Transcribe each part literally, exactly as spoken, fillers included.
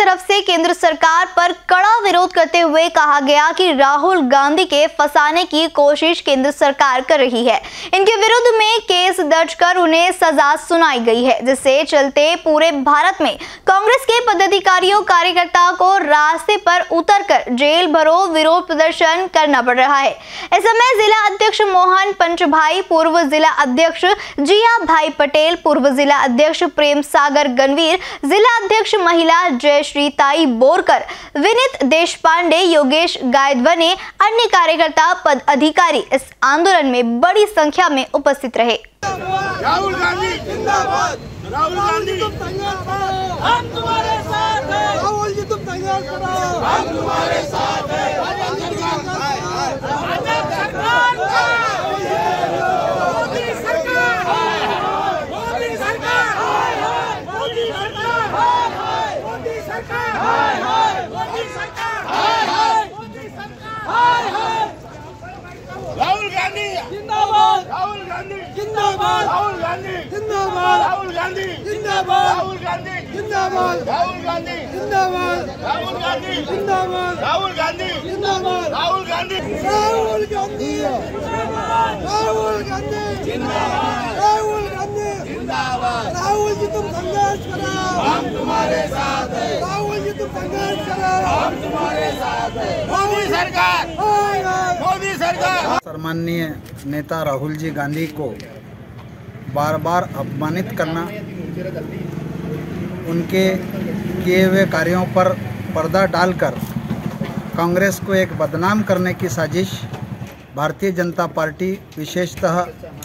तरफ से केंद्र सरकार पर कड़ा विरोध करते हुए कहा गया कि राहुल गांधी के फंसाने की कोशिश केंद्र सरकार कर रही है। इनके विरुद्ध में केस दर्ज कर उन्हें सजा सुनाई गई है, जिससे चलते पूरे भारत में कांग्रेस के पदाधिकारियों कार्यकर्ताओं को रास्ते पर उतरकर जेल भरो विरोध प्रदर्शन करना पड़ रहा है। इस समय जिला अध्यक्ष मोहन पंचभाई, पूर्व जिला अध्यक्ष जिया भाई पटेल, पूर्व जिला अध्यक्ष प्रेम सागर गणवीर, जिला अध्यक्ष महिला जयश्री ताई बोरकर, विनीत देशपांडे, योगेश गायदवने, अन्य कार्यकर्ता पद अधिकारी इस आंदोलन में बड़ी संख्या में उपस्थित रहे। राहुल गांधी जिंदाबाद, राहुल गांधी तुम तैयार करो, हम तुम्हारे साथ हैं। राहुल जी तुम तैयार करो, हम तुम्हारे साथ हैं। मोदी सरकार, मोदी सरकार, मोदी सरकार, मोदी सरकार, मोदी सरकार, मोदी सरकार। राहुल गांधी जिंदाबाद, राहुल गांधी जिंदाबाद, राहुल गांधी जिंदाबाद, राहुल गांधी जिंदाबाद, राहुल गांधी जिंदाबाद, राहुल गांधी जिंदाबाद, राहुल गांधी जिंदाबाद, राहुल गांधी जिंदाबाद, राहुल गांधी, राहुल गांधी जिंदाबाद, राहुल गांधी जिंदाबाद, राहुल गांधी जिंदाबाद। राहुल जी तुम संघर्ष करो, हम तुम्हारे साथ हैं। राहुल जी तुम संघर्ष करो, हम तुम्हारे साथ हैं। मोदी सरकार, मोदी सरकार। सम्माननीय नेता राहुल जी गांधी को बार बार अपमानित करना, उनके किए हुए कार्यों पर पर्दा डालकर कांग्रेस को एक बदनाम करने की साजिश भारतीय जनता पार्टी, विशेषतः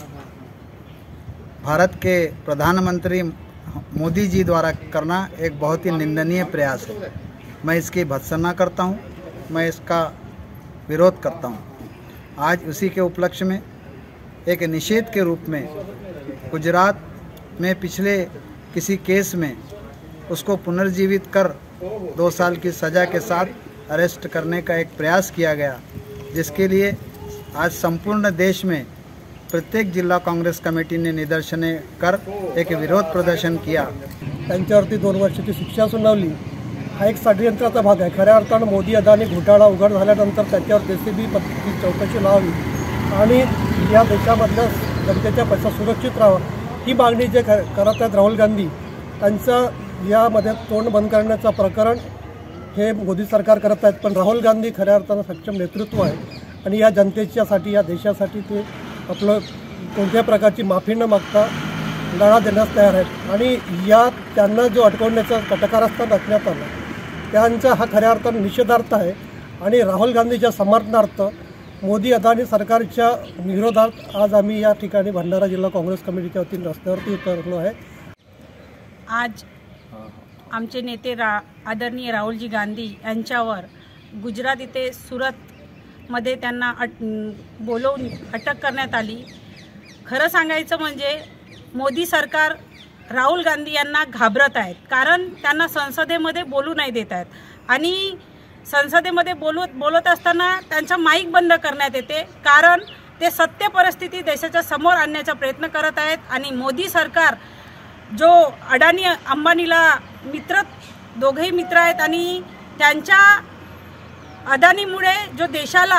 भारत के प्रधानमंत्री मोदी जी द्वारा करना एक बहुत ही निंदनीय प्रयास है। मैं इसकी भर्त्सना करता हूं, मैं इसका विरोध करता हूं। आज उसी के उपलक्ष्य में एक निषेध के रूप में गुजरात में पिछले किसी केस में उसको पुनर्जीवित कर दो साल की सज़ा के साथ अरेस्ट करने का एक प्रयास किया गया, जिसके लिए आज संपूर्ण देश में प्रत्येक जिला काँग्रेस कमिटीने निदर्शने कर एक विरोध प्रदर्शन किया। त्यांच्यावरती दोन वर्षाची शिक्षा सुनावली हा एक षडयंत्राचा भाग आहे। खऱ्या अर्थानं मोदी अदानी घोटाळा उघड झाल्यानंतर त्याच्यावर जेसीबी पद्धतीची चौकशी लावावी आणि या देशामधल्या जनतेचा पैसा सुरक्षित राहावा ही मागणी जे करत आहेत राहुल गांधी, त्यांचं यामध्ये तोंड बंद करण्याचं प्रकरण हे मोदी सरकार करत आहेत। पण राहुल गांधी खऱ्या अर्थानं सक्षम नेतृत्व आहे आणि या जनतेच्यासाठी, या देशासाठी ते आपलं कोणत्या प्रकारची माफी न मागता लढा देण्यास तयार आहेत। आणि या त्यांना जो अटकवण्याचा कटकारस्थान रचण्यात आला त्यांचा हा खऱ्या अर्थानं निषेधार्थ आहे आणि राहुल गांधीच्या समर्थनार्थ मोदी अदानी सरकारच्या विरोधात आज आम्ही या ठिकाणी भंडारा जिल्हा काँग्रेस कमिटीच्या वतीने रस्त्यावरती उतरलो आहे। आज आमचे नेते रा आदरणीय राहुलजी गांधी यांच्यावर गुजरात इथे सुरतमध्ये त्यांना अट बोलवून अटक करण्यात आली। खरं सांगायचं म्हणजे मोदी सरकार राहुल गांधी यांना घाबरत आहेत, कारण त्यांना संसदेमध्ये बोलू नाही देत आहेत आणि संसदेमध्ये बोलत बोलत असताना त्यांचा माईक बंद करण्यात येते, कारण ते सत्य परिस्थिती देशाच्या समोर आणण्याचा प्रयत्न करत आहेत। आणि मोदी सरकार जो अडानी अंबानीला मित्र, दोघेही मित्र आहेत आणि त्यांच्या अदानीमुळे जो देशाला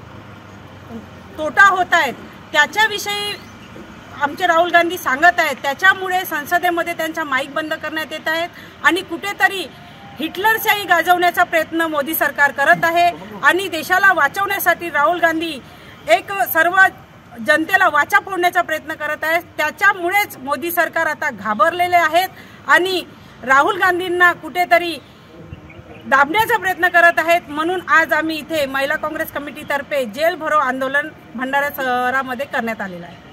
तोटा होत आहे त्याच्याविषयी आमचे राहुल गांधी सांगत आहेत। त्याच्यामुळे संसदेमध्ये त्यांचा माईक बंद करण्यात येत आहेत आणि कुठेतरी हिटलरशाही गाजवण्याचा प्रयत्न मोदी सरकार करत आहे आणि देशाला वाचवण्यासाठी राहुल गांधी एक सर्व जनतेला वाचा फोडण्याचा प्रयत्न करत आहेत। त्याच्यामुळेच मोदी सरकार आता घाबरलेले आहेत आणि राहुल गांधींना कुठेतरी दाबण्याचा प्रयत्न करत आहेत। म्हणून आज आम्ही इथे महिला काँग्रेस कमिटीतर्फे जेल भरो आंदोलन भंडारा शहरामध्ये करण्यात आलेलं आहे।